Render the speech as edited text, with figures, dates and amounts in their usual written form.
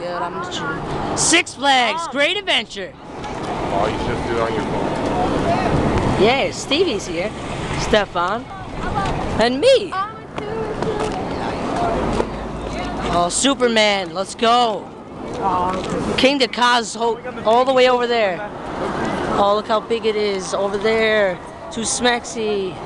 Good, I'm the truth. Six Flags, Great Adventure. Oh, you just do it on your phone. Yeah, Stevie's here. Stefan. And me. Oh, Superman, let's go. King the Cos all the way over there. Oh, look how big it is over there. Too smexy.